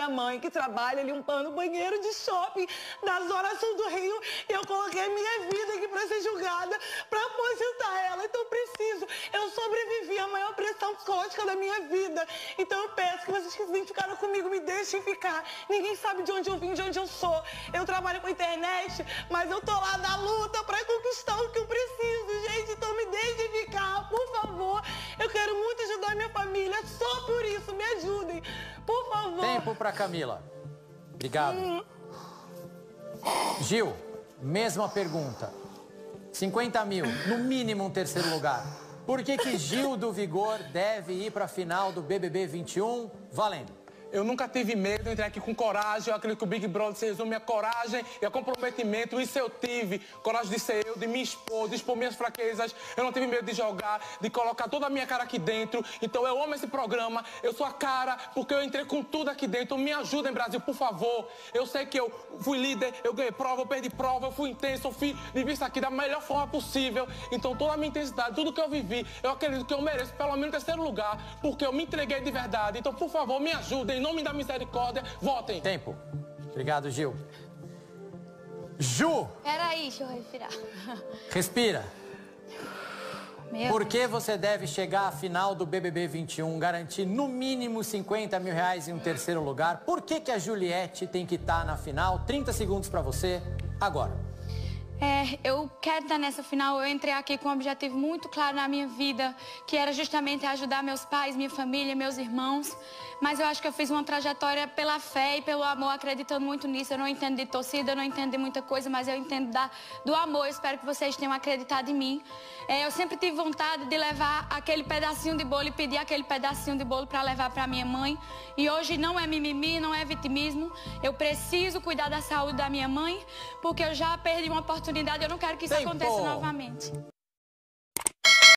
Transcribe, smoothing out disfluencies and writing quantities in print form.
minha mãe, que trabalha limpando banheiro de shopping da Zona Sul do Rio, e eu coloquei a minha vida aqui pra ser julgada, pra aposentar ela. Então eu preciso. Eu sobrevivi à maior pressão psicológica da minha vida. Então eu peço que vocês que se identificaram comigo me deixem ficar. Ninguém sabe de onde eu vim, de onde eu sou. Eu trabalho com a internet, mas eu tô lá na luta pra conquistar o que eu preciso, gente. Então me deixem ficar, por favor. Eu quero muito ajudar minha família, só por isso, me ajudem, por favor. Tempo pra Camila. Obrigado. Gil, mesma pergunta. 50 mil, no mínimo um terceiro lugar. Por que Gil do Vigor deve ir pra final do BBB 21? Valendo. Eu nunca tive medo, entrei aqui com coragem. Eu acredito que o Big Brother se resume a coragem e a comprometimento. Isso eu tive. Coragem de ser eu, de me expor, de expor minhas fraquezas. Eu não tive medo de jogar, de colocar toda a minha cara aqui dentro. Então eu amo esse programa. Eu sou a cara porque eu entrei com tudo aqui dentro. Me ajudem, Brasil, por favor. Eu sei que eu fui líder, eu ganhei prova, eu perdi prova, eu fui intenso, eu vivi isso aqui da melhor forma possível. Então toda a minha intensidade, tudo que eu vivi, eu acredito que eu mereço pelo menos terceiro lugar, porque eu me entreguei de verdade. Então, por favor, me ajudem. Em nome da misericórdia, votem. Tempo. Obrigado, Gil. Ju! Peraí, deixa eu respirar. Respira. Por Deus. que você deve chegar à final do BBB 21, garantir no mínimo 50 mil reais em um terceiro lugar? Por que a Juliette tem que estar na final? 30 segundos pra você, agora. Eu quero estar nessa final. Eu entrei aqui com um objetivo muito claro na minha vida, que era justamente ajudar meus pais, minha família, meus irmãos. Mas eu acho que eu fiz uma trajetória pela fé e pelo amor, acreditando muito nisso. Eu não entendo de torcida, eu não entendo de muita coisa, mas eu entendo do amor. Eu espero que vocês tenham acreditado em mim. Eu sempre tive vontade de levar aquele pedacinho de bolo e pedir aquele pedacinho de bolo para levar para minha mãe. E hoje não é mimimi, não é vitimismo. Eu preciso cuidar da saúde da minha mãe, porque eu já perdi uma oportunidade. Eu não quero que isso aconteça novamente.